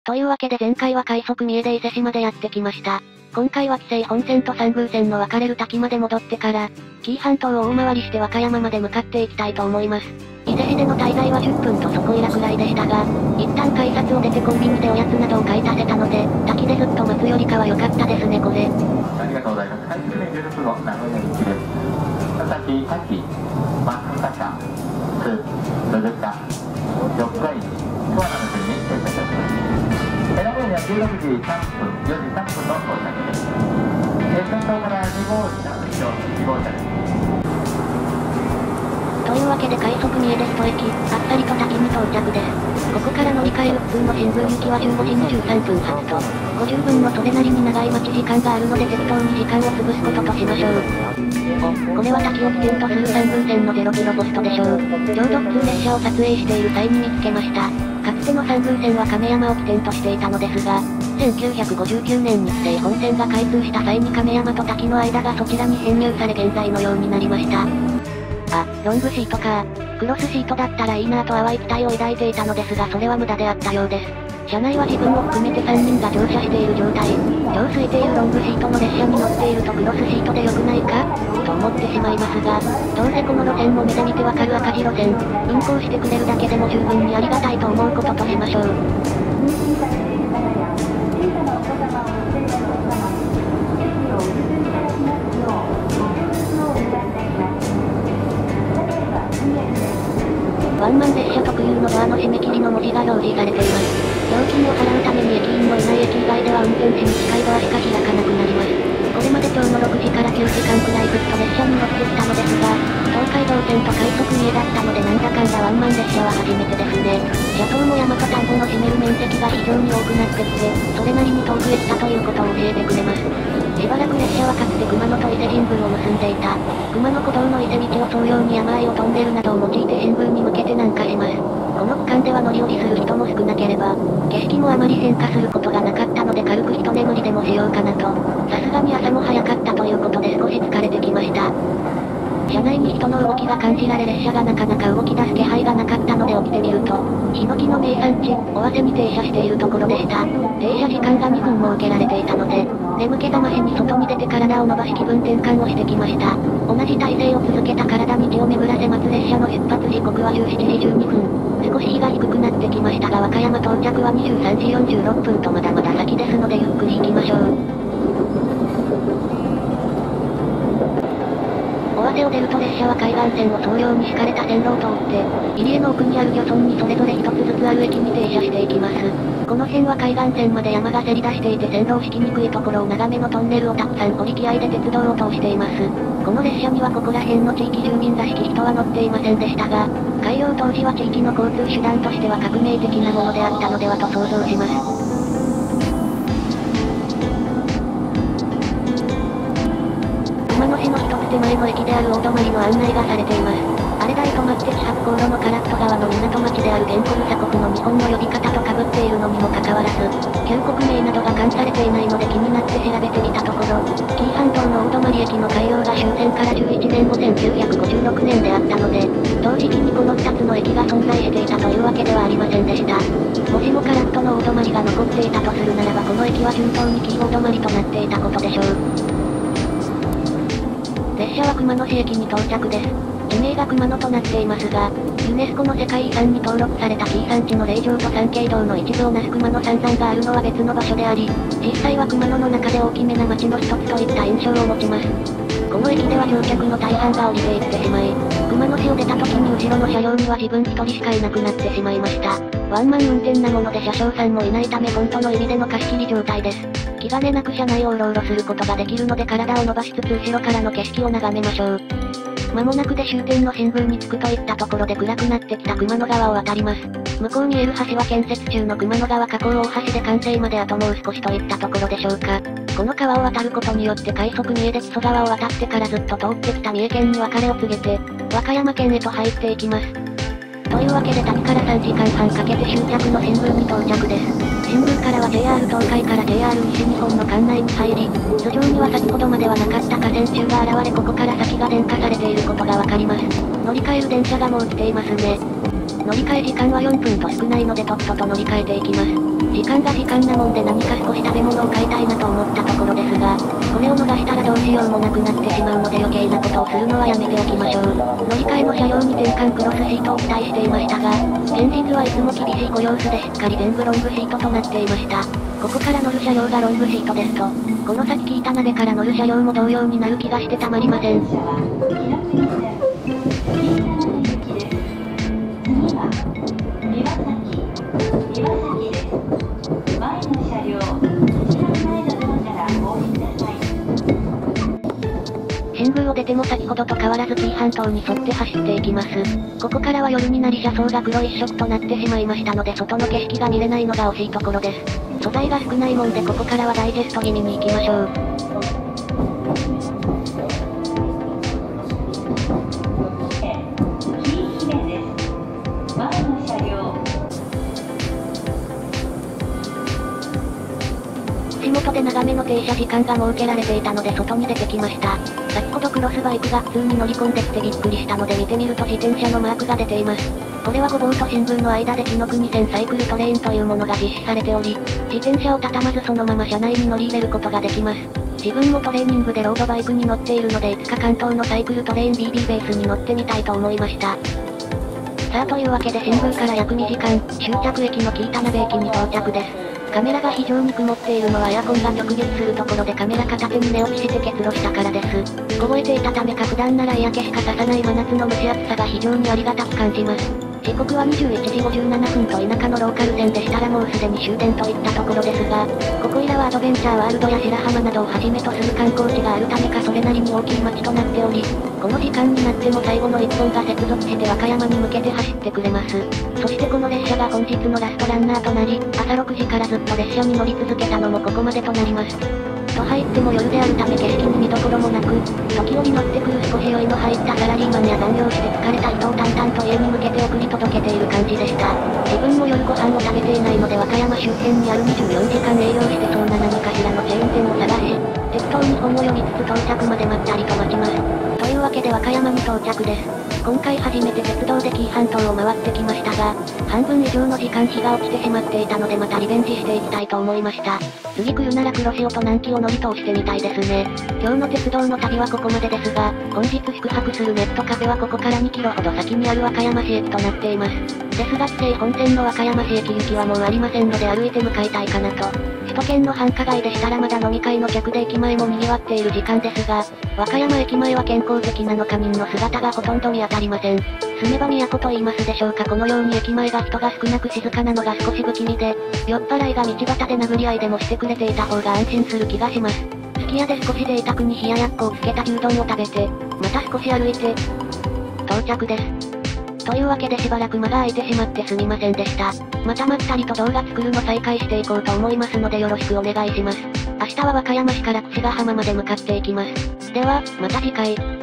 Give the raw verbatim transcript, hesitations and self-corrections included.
というわけで前回は快速三重で伊勢市までやってきました。今回は紀勢本線と三宮線の分かれる滝まで戻ってから、紀伊半島を大回りして和歌山まで向かっていきたいと思います。伊勢市での滞在はじゅっぷんとそこいらくらいでしたが、一旦改札を出てコンビニでおやつなどを買い足せたので、滝でずっと待つよりかは良かったですねこれ。 ありがとうございます。快速でじゅうろくご名古屋行きです。佐々木、滝、松阪、津、鈴鹿、四日市、十和田の順に停車いたします。名古屋にはじゅうろくじさんぷん、よじさんぷんの到着です。先頭からに号車、以上に号車です。 というわけで快速三重で一駅、あっさりと滝に到着です。ここから乗り換える普通の新宮行きはじゅうごじにじゅうさんぷん発と、ごじゅっぷんのそれなりに長い待ち時間があるので適当に時間を潰すこととしましょう。お、これは滝を起点とする三宮線のゼロキロポストでしょう。ちょうど普通列車を撮影している際に見つけました。かつての三宮線は亀山を起点としていたのですが、せんきゅうひゃくごじゅうきゅうねんに紀勢本線が開通した際に亀山と滝の間がそちらに編入され現在のようになりました。あ、ロングシートか。クロスシートだったらいいなぁと淡い期待を抱いていたのですがそれは無駄であったようです。車内は自分を含めてさんにんが乗車している状態。超空いているロングシートの列車に乗っているとクロスシートで良くないかと思ってしまいますが、どうせこの路線も目で見てわかる赤字路線、運行してくれるだけでも十分にありがたいと思うこととしましょう。ワンマン列車特有のドアの締め切りの文字が表示されています。料金を払うために駅員のいない駅以外では運転士に近いドアしか開かなくなります。これまで今日のろくじからきゅうじかんくらいずっと列車に乗ってきたのですが、東海道線と快速三重だったのでなんだかんだワンマン列車は初めてですね。車窓も山と田んぼの占める面積が非常に多くなってきて、それなりに遠くへ来たということを教えてくれます。しばらく列車はかつて熊野と伊勢神宮を結んでいた。熊野古道の伊勢道を沿うように山あいをトンネルなどを用いて神宮に向けて南下します。この区間では乗り降りする人も少なければ、景色もあまり変化することがなかったので軽く一眠りでもしようかなと。さすがに朝も早かったということで少し疲れてきました。車内に人の動きが感じられ列車がなかなか動き出す気配がなかったので起きてみると、ヒノキの名産地、尾鷲に停車しているところでした。停車時間がにふんも受けられていたので、眠気覚ましに外に出て体を伸ばし気分転換をしてきました。同じ体勢を続けた体に気を巡らせ待つ列車の出発時刻はじゅうしちじじゅうにふん。少し日が低くなってきましたが和歌山到着はにじゅうさんじよんじゅうろっぷんとまだまだ先ですのでゆっくり行きましょう。尾鷲を出ると列車は海岸線を沿うように敷かれた線路を通って、入り江の奥にある漁村にそれぞれ一つずつある駅に停車していきます。この辺は海岸線まで山がせり出していて線路を敷きにくいところを長めのトンネルをたくさん掘り気合で鉄道を通しています。この列車にはここら辺の地域住民らしき人は乗っていませんでしたが、開業当時は地域の交通手段としては革命的なものであったのではと想像します。熊野市の一つ手前の駅である大泊の案内がされています。あれだい止まって地白航路の唐戸川の港町である原告鎖国の日本の呼び方と被っているのにもかかわらず、旧国名などが冠されていないので気になって調べてみたところ、紀伊半島の大泊駅の開業が終戦からじゅういちねんごせんきゅうひゃくごじゅうろくねんであったので、同時期にこのふたつの駅が存在していたというわけではありませんでした。もしも唐戸の大泊が残っていたとするならばこの駅は順当に紀伊大泊となっていたことでしょう。列車は熊野市駅に到着です。地名が熊野となっていますが、ユネスコの世界遺産に登録された紀伊山地の霊場と参詣道の一部をなす熊野三山があるのは別の場所であり、実際は熊野の中で大きめな町の一つといった印象を持ちます。この駅では乗客の大半が降りていってしまい、熊野市を出た時に後ろの車両には自分一人しかいなくなってしまいました。ワンマン運転なもので車掌さんもいないため本当の意味での貸し切り状態です。気兼ねなく車内をうろうろすることができるので体を伸ばしつつ後ろからの景色を眺めましょう。間もなくで終点の新宮に着くといったところで暗くなってきた熊野川を渡ります。向こうに見える橋は建設中の熊野川河口大橋で完成まであともう少しといったところでしょうか。この川を渡ることによって快速三重で木曽川を渡ってからずっと通ってきた三重県に別れを告げて、和歌山県へと入っていきます。というわけで滝からさんじかんはんかけて終着の新宮に到着です。新宮からは ジェイアール 東海から ジェイアール 西日本の管内に入り、頭上には先ほどまではなかった河川柱が現れここから先が電化されていることがわかります。乗り換える電車がもう来ていますね。乗り換え時間はよんぷんと少ないのでとっとと乗り換えていきます。 時間が時間なもんで何か少し食べ物を買いたいなと思ったところですが、これを逃したらどうしようもなくなってしまうので余計なことをするのはやめておきましょう。乗り換えの車両に転換クロスシートを期待していましたが、現実はいつも厳しいご様子でしっかり全部ロングシートとなっていました。ここから乗る車両がロングシートですと、この先聞いた鍋から乗る車両も同様になる気がしてたまりません。新宮を出ても先ほどと変わらず紀伊半島に沿って走っていきます。ここからは夜になり車窓が黒一色となってしまいましたので外の景色が見れないのが惜しいところです。素材が少ないもんでここからはダイジェスト気味に行きましょう。地元で長めの停車時間が設けられていたので外に出てきました。先ほどクロスバイクが普通に乗り込んできてびっくりしたので見てみると自転車のマークが出ています。これはごぼうと新宮の間で紀ノ国線サイクルトレインというものが実施されており、自転車を畳まずそのまま車内に乗り入れることができます。自分もトレーニングでロードバイクに乗っているのでいつか関東のサイクルトレイン ビービー ベースに乗ってみたいと思いました。さあというわけで新宮から約にじかん、終着駅の紀伊田辺駅に到着です。カメラが非常に曇っているのはエアコンが直撃するところでカメラ片手に寝落ちして結露したからです。凍えていたためか普段なら嫌気しかささない真夏の蒸し暑さが非常にありがたく感じます。時刻はにじゅういちじごじゅうななふんと田舎のローカル線でしたらもうすでに終電といったところですが、ここいらはアドベンチャーワールドや白浜などをはじめとする観光地があるためかそれなりに大きい街となっており、この時間になっても最後のいっぽんが接続して和歌山に向けて走ってくれます。そしてこの列車が本日のラストランナーとなり、朝ろくじからずっと列車に乗り続けたのもここまでとなります。と入っても夜であるため景色に見どころもなく、時折乗ってくる少し酔いの入ったサラリーマンや残業して疲れた人を淡々と家に向けて送り届けている感じでした。自分も夜ご飯を食べていないので和歌山周辺にあるにじゅうよじかん営業してそうな何かしらのチェーン店を探し、適当に本を読みつつ到着までまったりと待ちます。というわけで和歌山に到着です。今回初めて鉄道で紀伊半島を回ってきましたが、半分以上の時間日が落ちてしまっていたのでまたリベンジしていきたいと思いました。次来るなら黒潮と南紀を乗り通してみたいですね。今日の鉄道の旅はここまでですが、本日宿泊するネットカフェはここからにキロほど先にある和歌山市駅となっています。ですが紀勢本線の和歌山市駅行きはもうありませんので歩いて向かいたいかなと。首都圏の繁華街でしたらまだ飲み会の客で駅前も賑わっている時間ですが、和歌山駅前は健康的なのか民の姿がほとんど見当たりません。住めば都と言いますでしょうか。このように駅前が人が少なく静かなのが少し不気味で、酔っ払いが道端で殴り合いでもしてくれていた方が安心する気がします。すき家で少し贅沢に冷ややっこをつけた牛丼を食べて、また少し歩いて、到着です。というわけでしばらく間が空いてしまってすみませんでした。またまったりと動画作るの再開していこうと思いますのでよろしくお願いします。明日は和歌山市から櫛ヶ浜まで向かっていきます。では、また次回。